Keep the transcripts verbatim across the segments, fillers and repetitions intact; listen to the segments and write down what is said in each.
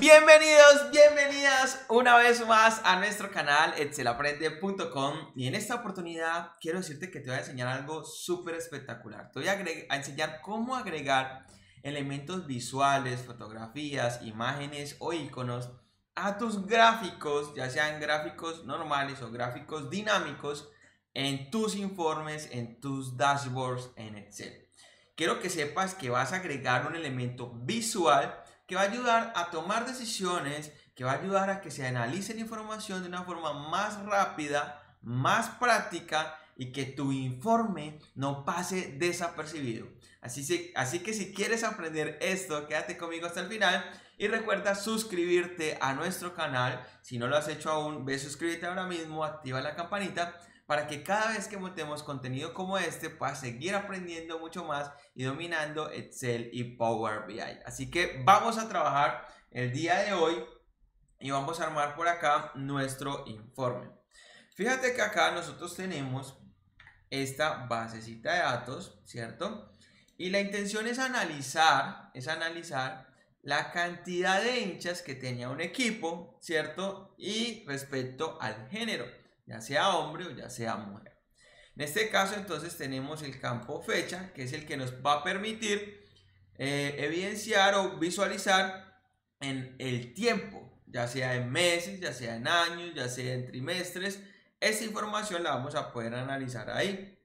Bienvenidos, bienvenidas una vez más a nuestro canal excel aprende punto com y en esta oportunidad quiero decirte que te voy a enseñar algo súper espectacular. Te voy a, a enseñar cómo agregar elementos visuales, fotografías, imágenes o iconos a tus gráficos, ya sean gráficos normales o gráficos dinámicos, en tus informes, en tus dashboards en Excel. Quiero que sepas que vas a agregar un elemento visual que va a ayudar a tomar decisiones, que va a ayudar a que se analice la información de una forma más rápida, más práctica y que tu informe no pase desapercibido. Así, se, así que si quieres aprender esto, quédate conmigo hasta el final y recuerda suscribirte a nuestro canal. Si no lo has hecho aún, ve, suscríbete ahora mismo, activa la campanita para que cada vez que montemos contenido como este puedas seguir aprendiendo mucho más y dominando Excel y Power B I. Así que vamos a trabajar el día de hoy y vamos a armar por acá nuestro informe. Fíjate que acá nosotros tenemos esta basecita de datos, ¿cierto? Y la intención es analizar, es analizar la cantidad de hinchas que tenía un equipo, ¿cierto? Y respecto al género, ya sea hombre o ya sea mujer. En este caso entonces tenemos el campo fecha, que es el que nos va a permitir eh, evidenciar o visualizar en el tiempo, ya sea en meses, ya sea en años, ya sea en trimestres. Esta información la vamos a poder analizar ahí.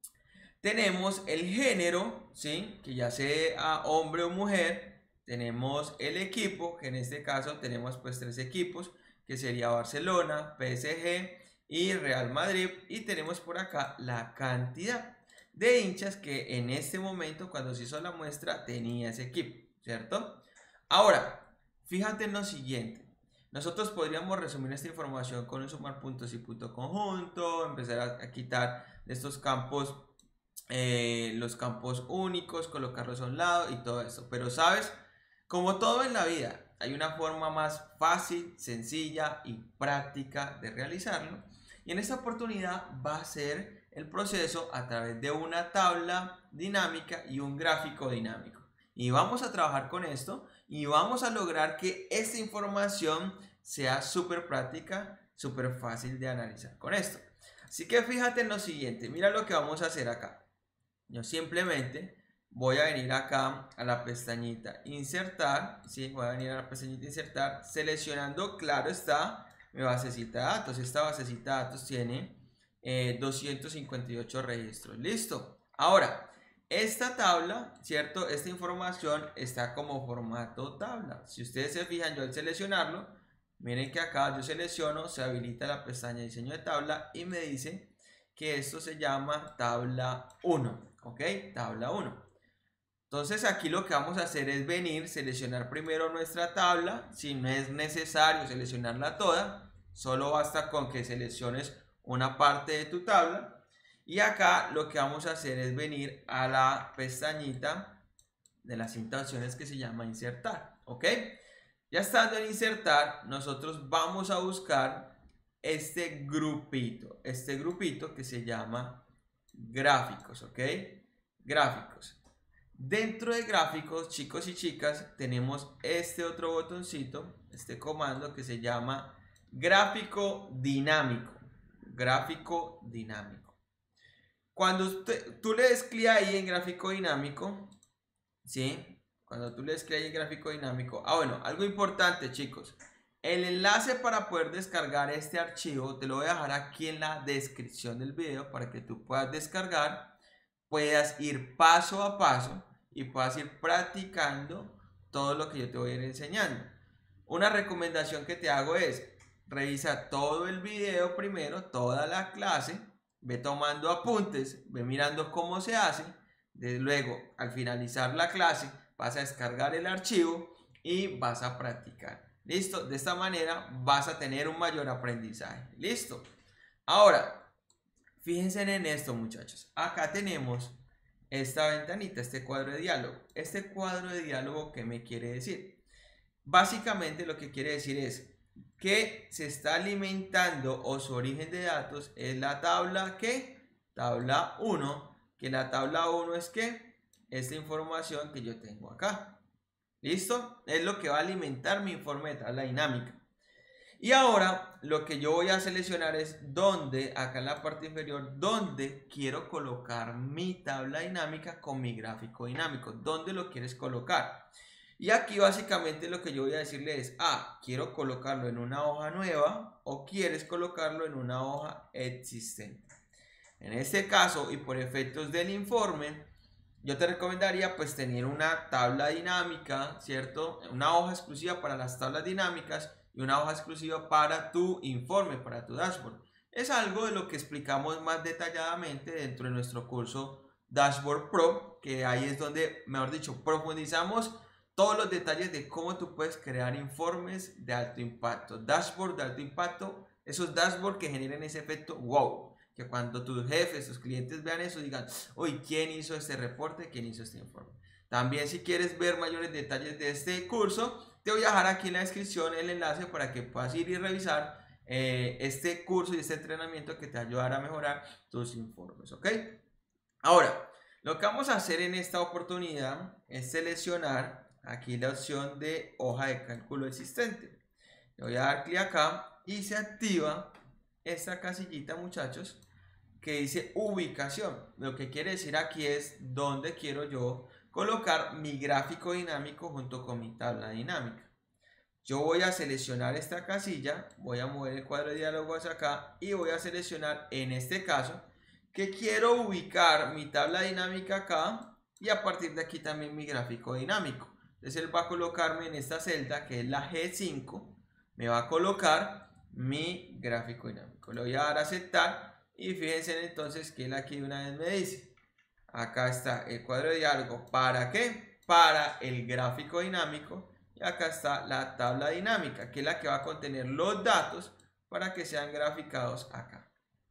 Tenemos el género, ¿sí? Que ya sea hombre o mujer. Tenemos el equipo, que en este caso tenemos pues tres equipos, que sería Barcelona, P S G y Real Madrid. Y tenemos por acá la cantidad de hinchas que en este momento, cuando se hizo la muestra, tenía ese equipo, ¿cierto? Ahora, fíjate en lo siguiente. Nosotros podríamos resumir esta información con un sumar puntos y punto conjunto, empezar a, a quitar de estos campos eh, los campos únicos, colocarlos a un lado y todo eso. Pero sabes, como todo en la vida, hay una forma más fácil, sencilla y práctica de realizarlo. Y en esta oportunidad va a ser el proceso a través de una tabla dinámica y un gráfico dinámico. Y vamos a trabajar con esto y vamos a lograr que esta información sea súper práctica, súper fácil de analizar con esto. Así que fíjate en lo siguiente, mira lo que vamos a hacer acá. Yo simplemente voy a venir acá a la pestañita insertar, ¿sí? Voy a venir a la pestañita insertar, seleccionando, claro está, mi basecita de datos. Esta basecita de datos tiene eh, doscientos cincuenta y ocho registros. Listo. Ahora, esta tabla, ¿cierto? Esta información está como formato tabla. Si ustedes se fijan, yo al seleccionarlo, miren que acá yo selecciono, se habilita la pestaña diseño de tabla y me dice que esto se llama tabla uno. ¿Ok? Tabla uno. Entonces aquí lo que vamos a hacer es venir, seleccionar primero nuestra tabla. Si no es necesario seleccionarla toda, solo basta con que selecciones una parte de tu tabla. Y acá lo que vamos a hacer es venir a la pestañita de las opciones que se llama insertar. ¿Ok? Ya estando en insertar, nosotros vamos a buscar este grupito. Este grupito que se llama gráficos, ¿ok? Gráficos. Dentro de gráficos, chicos y chicas, tenemos este otro botoncito, este comando que se llama gráfico dinámico. Gráfico dinámico. Cuando usted, tú le des clic ahí en gráfico dinámico, ¿sí? Cuando tú le des clic ahí en gráfico dinámico, ah, bueno, algo importante, chicos. El enlace para poder descargar este archivo te lo voy a dejar aquí en la descripción del video para que tú puedas descargar, puedas ir paso a paso y puedas ir practicando todo lo que yo te voy a ir enseñando. Una recomendación que te hago es revisa todo el video primero, toda la clase, ve tomando apuntes, ve mirando cómo se hace, desde luego al finalizar la clase vas a descargar el archivo y vas a practicar. Listo, de esta manera vas a tener un mayor aprendizaje. Listo. Ahora, fíjense en esto, muchachos. Acá tenemos esta ventanita, este cuadro de diálogo. Este cuadro de diálogo, ¿qué me quiere decir? Básicamente lo que quiere decir es que se está alimentando o su origen de datos es la tabla ¿qué? Tabla uno, que la tabla uno es ¿qué? Esta información que yo tengo acá. ¿Listo? Es lo que va a alimentar mi informe de tabla dinámica. Y ahora lo que yo voy a seleccionar es dónde, acá en la parte inferior, dónde quiero colocar mi tabla dinámica con mi gráfico dinámico. ¿Dónde lo quieres colocar? Y aquí básicamente lo que yo voy a decirle es, ah, quiero colocarlo en una hoja nueva o quieres colocarlo en una hoja existente. En este caso y por efectos del informe, yo te recomendaría pues tener una tabla dinámica, ¿cierto? Una hoja exclusiva para las tablas dinámicas y una hoja exclusiva para tu informe, para tu dashboard. Es algo de lo que explicamos más detalladamente dentro de nuestro curso Dashboard Pro, que ahí es donde, mejor dicho, profundizamos todos los detalles de cómo tú puedes crear informes de alto impacto, dashboard de alto impacto, esos dashboards que generen ese efecto wow, que cuando tus jefes, tus clientes vean eso digan, uy, ¿quién hizo este reporte? ¿Quién hizo este informe? También si quieres ver mayores detalles de este curso, te voy a dejar aquí en la descripción el enlace para que puedas ir y revisar eh, este curso y este entrenamiento que te ayudará a mejorar tus informes, ¿ok? Ahora, lo que vamos a hacer en esta oportunidad es seleccionar aquí la opción de hoja de cálculo existente. Le voy a dar clic acá y se activa esta casillita, muchachos, que dice ubicación. Lo que quiere decir aquí es dónde quiero yo colocar mi gráfico dinámico junto con mi tabla dinámica. Yo voy a seleccionar esta casilla, voy a mover el cuadro de diálogo hacia acá y voy a seleccionar en este caso que quiero ubicar mi tabla dinámica acá y a partir de aquí también mi gráfico dinámico. Entonces él va a colocarme en esta celda que es la G cinco, me va a colocar mi gráfico dinámico. Le voy a dar a aceptar y fíjense entonces que él aquí de una vez me dice, acá está el cuadro de diálogo, ¿para qué? Para el gráfico dinámico y acá está la tabla dinámica que es la que va a contener los datos para que sean graficados acá.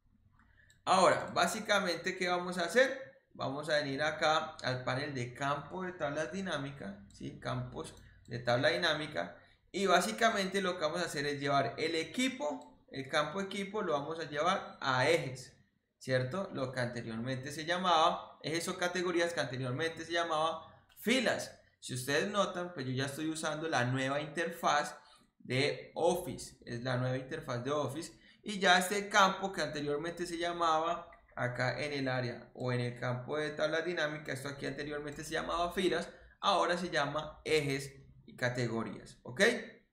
Ahora, básicamente, ¿qué vamos a hacer? Vamos a venir acá al panel de campo de tablas dinámicas, ¿sí? Campos de tabla dinámica. Y básicamente lo que vamos a hacer es llevar el equipo, el campo equipo, lo vamos a llevar a ejes, ¿cierto? Lo que anteriormente se llamaba, ejes o categorías que anteriormente se llamaba filas. Si ustedes notan, pues yo ya estoy usando la nueva interfaz de Office, es la nueva interfaz de Office. Y ya este campo que anteriormente se llamaba acá en el área o en el campo de tablas dinámicas, esto aquí anteriormente se llamaba filas, ahora se llama ejes y categorías, ¿ok?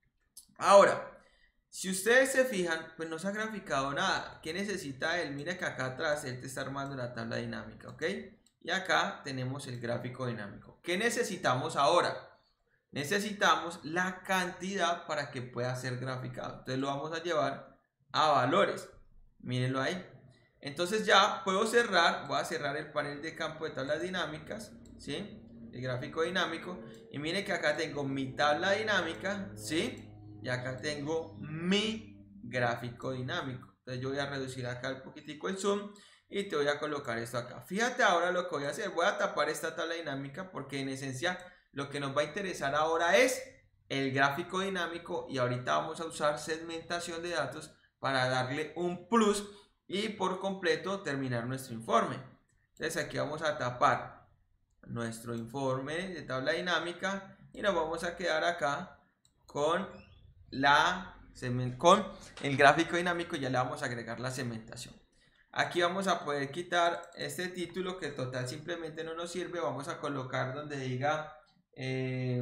Ahora, si ustedes se fijan, pues no se ha graficado nada. ¿Qué necesita él? Mira que acá atrás él te está armando la tabla dinámica, ¿ok? Y acá tenemos el gráfico dinámico. ¿Qué necesitamos ahora? Necesitamos la cantidad para que pueda ser graficado. Entonces lo vamos a llevar a valores, mírenlo ahí. Entonces ya puedo cerrar, voy a cerrar el panel de campo de tablas dinámicas, ¿sí? El gráfico dinámico, y miren que acá tengo mi tabla dinámica, ¿sí? Y acá tengo mi gráfico dinámico. Entonces yo voy a reducir acá un poquitico el zoom y te voy a colocar esto acá. Fíjate ahora lo que voy a hacer, voy a tapar esta tabla dinámica porque en esencia lo que nos va a interesar ahora es el gráfico dinámico y ahorita vamos a usar segmentación de datos para darle un plus y por completo terminar nuestro informe. Entonces aquí vamos a tapar nuestro informe de tabla dinámica y nos vamos a quedar acá con, la, con el gráfico dinámico y ya le vamos a agregar la segmentación. Aquí vamos a poder quitar este título que total simplemente no nos sirve. Vamos a colocar donde diga eh,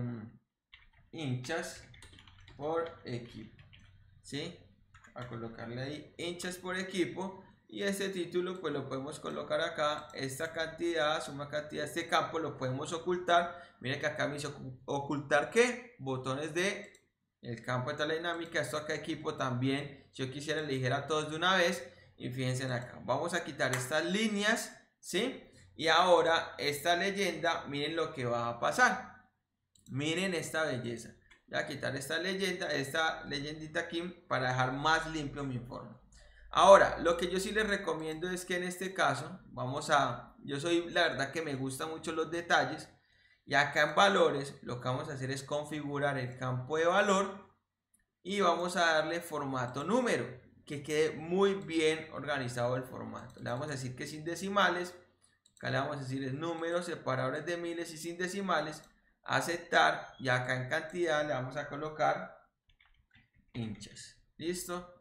hinchas por equipo, ¿sí? A colocarle ahí hinchas por equipo y este título pues lo podemos colocar acá, esta cantidad, suma cantidad, este campo lo podemos ocultar. Miren que acá me dice ocultar ¿qué? Botones de el campo de tabla dinámica, esto acá equipo también, si yo quisiera elegir a todos de una vez y fíjense en acá, vamos a quitar estas líneas, ¿sí? Y ahora esta leyenda, miren lo que va a pasar, miren esta belleza. Voy a quitar esta leyenda, esta leyendita aquí para dejar más limpio mi informe. Ahora, lo que yo sí les recomiendo es que en este caso, vamos a, yo soy la verdad que me gustan mucho los detalles y acá en valores lo que vamos a hacer es configurar el campo de valor y vamos a darle formato número, que quede muy bien organizado el formato. Le vamos a decir que sin decimales, acá le vamos a decir es números separables de miles y sin decimales. aceptar, y acá en cantidad le vamos a colocar hinchas. ¿Listo?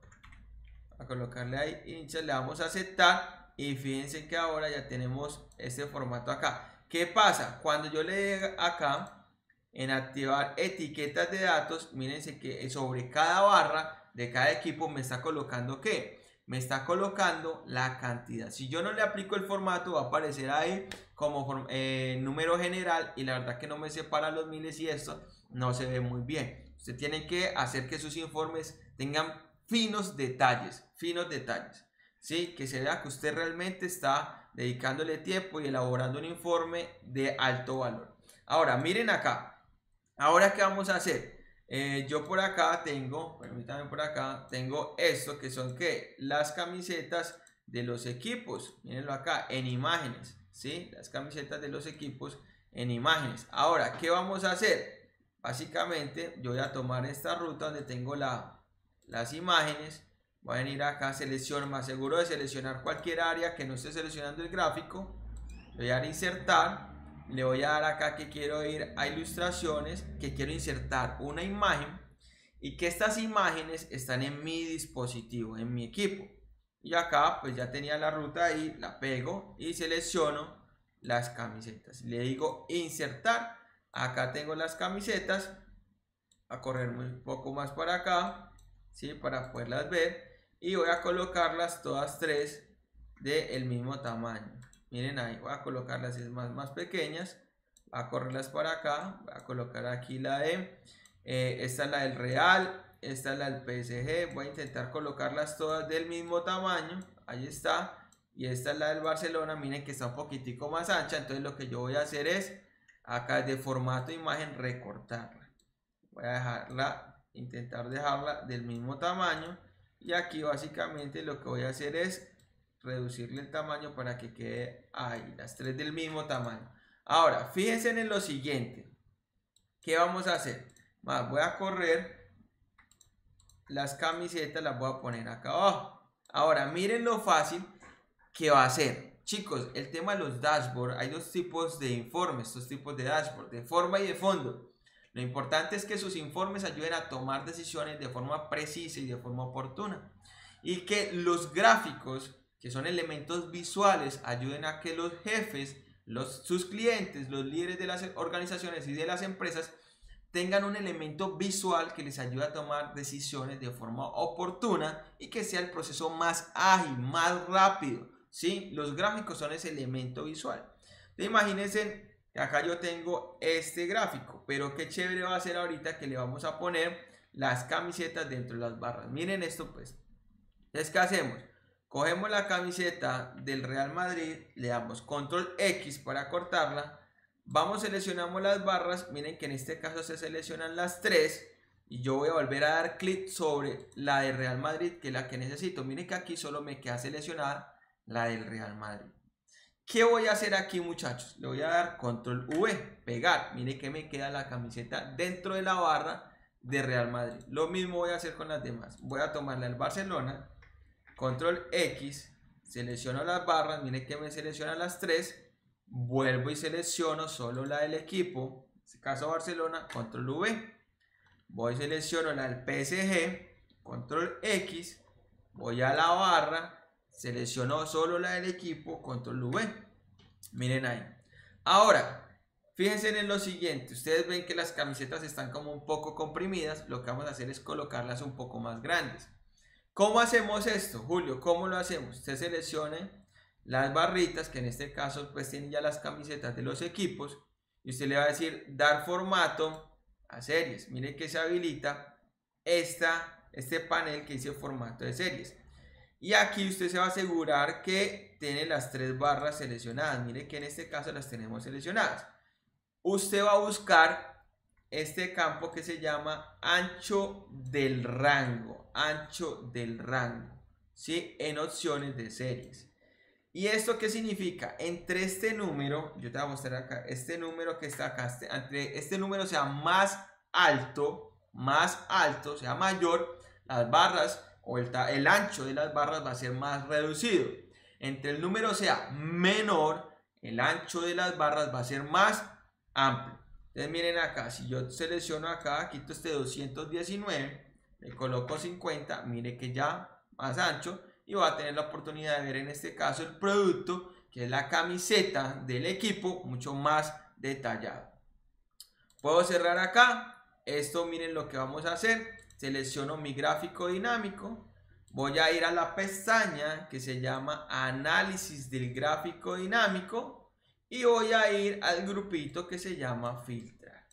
A colocarle ahí hinchas, le damos a aceptar, y fíjense que ahora ya tenemos este formato acá. ¿Qué pasa? Cuando yo le dé acá en activar etiquetas de datos, mírense que sobre cada barra de cada equipo me está colocando ¿qué? Me está colocando la cantidad. Si yo no le aplico el formato, va a aparecer ahí como eh, número general, y la verdad que no me separa los miles y esto no se ve muy bien. Usted tiene que hacer que sus informes tengan finos detalles, finos detalles, ¿sí? Que se vea que usted realmente está dedicándole tiempo y elaborando un informe de alto valor. Ahora, miren acá. Ahora, ¿qué vamos a hacer? Eh, yo por acá tengo, permítanme por acá, tengo esto que son ¿qué? Las camisetas de los equipos. Mírenlo acá en imágenes, ¿sí? Las camisetas de los equipos en imágenes. Ahora, ¿qué vamos a hacer? Básicamente, yo voy a tomar esta ruta donde tengo la, las imágenes. Voy a venir acá, selecciono, me aseguro de seleccionar cualquier área que no esté seleccionando el gráfico. Le voy a dar a insertar. Le voy a dar acá que quiero ir a ilustraciones, que quiero insertar una imagen y que estas imágenes están en mi dispositivo, en mi equipo. Y acá pues ya tenía la ruta ahí, la pego y selecciono las camisetas. Le digo insertar, acá tengo las camisetas, a correr un poco más para acá, ¿sí? Para poderlas ver, y voy a colocarlas todas tres del mismo tamaño. Miren ahí, voy a colocarlas más, más pequeñas, voy a correrlas para acá, voy a colocar aquí la de, eh, esta es la del Real, esta es la del P S G, voy a intentar colocarlas todas del mismo tamaño, ahí está, y esta es la del Barcelona, miren que está un poquitico más ancha, entonces lo que yo voy a hacer es, acá de formato imagen, recortarla, voy a dejarla, intentar dejarla del mismo tamaño, y aquí básicamente lo que voy a hacer es reducirle el tamaño para que quede ahí, las tres del mismo tamaño. Ahora, fíjense en lo siguiente. ¿Qué vamos a hacer? Voy a correr las camisetas, las voy a poner acá abajo. Ahora, miren lo fácil que va a ser. Chicos, el tema de los dashboards, hay dos tipos de informes, dos tipos de dashboard, de forma y de fondo. Lo importante es que sus informes ayuden a tomar decisiones de forma precisa y de forma oportuna. Y que los gráficos, que son elementos visuales, ayuden a que los jefes, los, sus clientes, los líderes de las organizaciones y de las empresas tengan un elemento visual que les ayude a tomar decisiones de forma oportuna y que sea el proceso más ágil, más rápido, ¿sí? Los gráficos son ese elemento visual. Entonces, imagínense que acá yo tengo este gráfico, pero qué chévere va a ser ahorita que le vamos a poner las camisetas dentro de las barras. Miren esto pues. Entonces, ¿qué hacemos? Cogemos la camiseta del Real Madrid, le damos control X para cortarla, vamos, seleccionamos las barras, miren que en este caso se seleccionan las tres, y yo voy a volver a dar clic sobre la de Real Madrid, que es la que necesito. Miren que aquí solo me queda seleccionada la del Real Madrid. ¿Qué voy a hacer aquí, muchachos? Le voy a dar control V, pegar, miren que me queda la camiseta dentro de la barra de Real Madrid. Lo mismo voy a hacer con las demás. Voy a tomar la del Barcelona, control X, selecciono las barras, miren que me selecciona las tres, vuelvo y selecciono solo la del equipo, en este caso Barcelona, control V, voy y selecciono la del P S G, control X, voy a la barra, selecciono solo la del equipo, control V, miren ahí. Ahora, fíjense en lo siguiente, ustedes ven que las camisetas están como un poco comprimidas, lo que vamos a hacer es colocarlas un poco más grandes. ¿Cómo hacemos esto, Julio? ¿Cómo lo hacemos? Usted seleccione las barritas, que en este caso pues tienen ya las camisetas de los equipos, y usted le va a decir dar formato a series. Miren que se habilita esta, este panel que dice formato de series. Y aquí usted se va a asegurar que tiene las tres barras seleccionadas. Miren que en este caso las tenemos seleccionadas. Usted va a buscar este campo que se llama ancho del rango, ancho del rango, ¿sí? En opciones de series. ¿Y esto qué significa? Entre este número, yo te voy a mostrar acá, este número que está acá, este, entre este número sea más alto, más alto, sea mayor, las barras o el, el ancho de las barras va a ser más reducido. Entre el número sea menor, el ancho de las barras va a ser más amplio. Entonces miren acá, si yo selecciono acá, quito este doscientos diecinueve, le coloco cincuenta, mire que ya más ancho, y va a tener la oportunidad de ver en este caso el producto, que es la camiseta del equipo, mucho más detallado. Puedo cerrar acá. Esto miren lo que vamos a hacer. Selecciono mi gráfico dinámico. Voy a ir a la pestaña que se llama análisis del gráfico dinámico y voy a ir al grupito que se llama filtrar.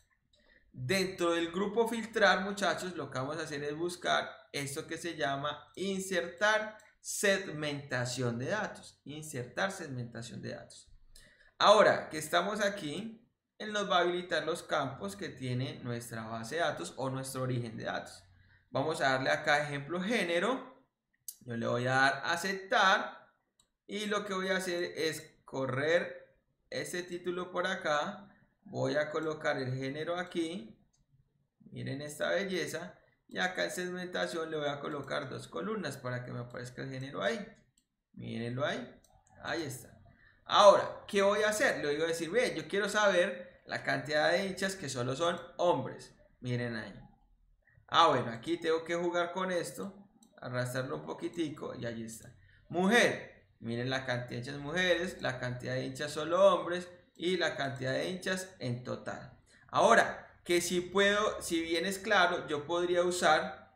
Dentro del grupo filtrar, muchachos, lo que vamos a hacer es buscar esto que se llama insertar segmentación de datos. Insertar segmentación de datos. Ahora que estamos aquí, él nos va a habilitar los campos que tiene nuestra base de datos o nuestro origen de datos. Vamos a darle acá ejemplo género. Yo le voy a dar aceptar y lo que voy a hacer es correr ese título por acá. Voy a colocar el género aquí. Miren esta belleza. Y acá en segmentación le voy a colocar dos columnas para que me aparezca el género ahí. Mírenlo ahí. Ahí está. Ahora, ¿qué voy a hacer? Le voy a decir, ve, yo quiero saber la cantidad de hinchas que solo son hombres. Miren ahí. Ah, bueno, aquí tengo que jugar con esto. Arrastrarlo un poquitico y ahí está. Mujer. Miren la cantidad de hinchas mujeres, la cantidad de hinchas solo hombres y la cantidad de hinchas en total. Ahora, que si puedo, si bien es claro, yo podría usar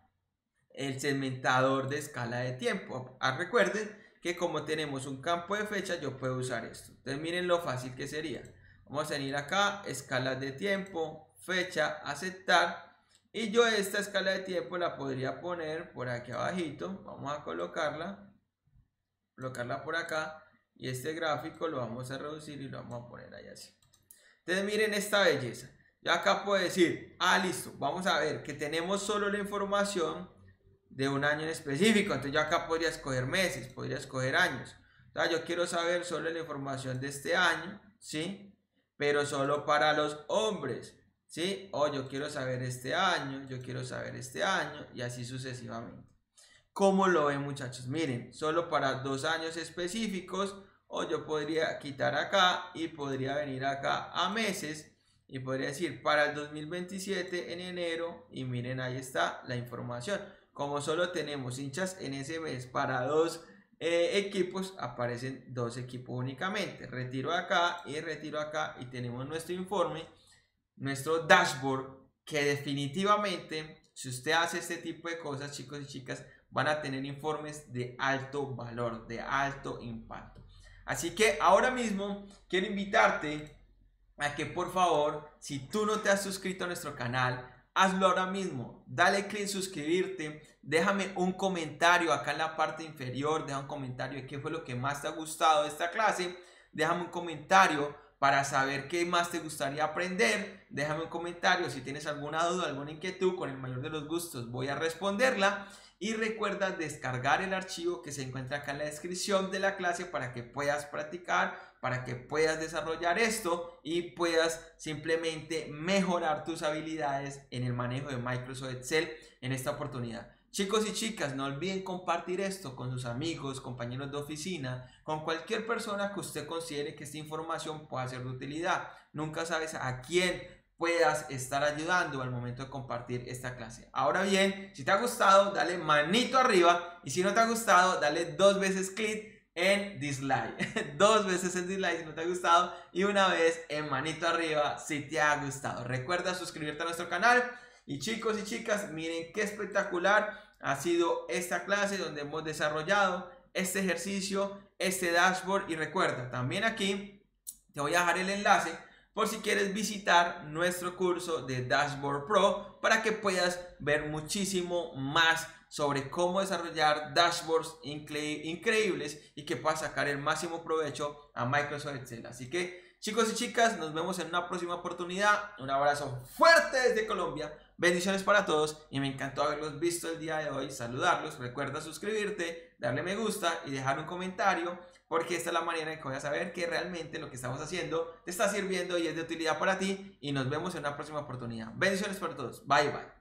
el segmentador de escala de tiempo. Ah, recuerden que como tenemos un campo de fecha, yo puedo usar esto. Entonces miren lo fácil que sería. Vamos a venir acá, escalas de tiempo, fecha, aceptar. Y yo esta escala de tiempo la podría poner por aquí abajito. Vamos a colocarla. Colocarla por acá. Y este gráfico lo vamos a reducir y lo vamos a poner ahí así. Entonces miren esta belleza. Yo acá puedo decir, ah, listo. Vamos a ver que tenemos solo la información de un año en específico. Entonces yo acá podría escoger meses, podría escoger años. O sea, yo quiero saber solo la información de este año, ¿sí? Pero solo para los hombres, ¿sí? O yo quiero saber este año, yo quiero saber este año y así sucesivamente. ¿Cómo lo ven, muchachos? Miren, solo para dos años específicos, o yo podría quitar acá y podría venir acá a meses y podría decir para el dos mil veintisiete en enero y miren ahí está la información. Como solo tenemos hinchas en ese mes para dos eh, equipos, aparecen dos equipos únicamente. Retiro acá y retiro acá y tenemos nuestro informe, nuestro dashboard, que definitivamente si usted hace este tipo de cosas, chicos y chicas, van a tener informes de alto valor, de alto impacto. Así que ahora mismo quiero invitarte a que por favor, si tú no te has suscrito a nuestro canal, hazlo ahora mismo. Dale clic en suscribirte, déjame un comentario acá en la parte inferior, deja un comentario de qué fue lo que más te ha gustado de esta clase, déjame un comentario para saber qué más te gustaría aprender, déjame un comentario si tienes alguna duda, alguna inquietud, con el mayor de los gustos voy a responderla. Y recuerda descargar el archivo que se encuentra acá en la descripción de la clase para que puedas practicar, para que puedas desarrollar esto y puedas simplemente mejorar tus habilidades en el manejo de Microsoft Excel en esta oportunidad. Chicos y chicas, no olviden compartir esto con sus amigos, compañeros de oficina, con cualquier persona que usted considere que esta información pueda ser de utilidad. Nunca sabes a quién puedas estar ayudando al momento de compartir esta clase. Ahora bien, si te ha gustado, dale manito arriba y si no te ha gustado, dale dos veces clic en dislike. Dos veces en dislike si no te ha gustado y una vez en manito arriba si te ha gustado. Recuerda suscribirte a nuestro canal y chicos y chicas, miren qué espectacular ha sido esta clase donde hemos desarrollado este ejercicio, este dashboard y recuerda, también aquí te voy a dejar el enlace por si quieres visitar nuestro curso de Dashboard Pro para que puedas ver muchísimo más sobre cómo desarrollar dashboards incre increíbles y que puedas sacar el máximo provecho a Microsoft Excel. Así que chicos y chicas, nos vemos en una próxima oportunidad. Un abrazo fuerte desde Colombia. Bendiciones para todos y me encantó haberlos visto el día de hoy, saludarlos. Recuerda suscribirte, darle me gusta y dejar un comentario, porque esta es la manera en que voy a saber que realmente lo que estamos haciendo te está sirviendo y es de utilidad para ti. Y nos vemos en una próxima oportunidad. Bendiciones para todos. Bye, bye.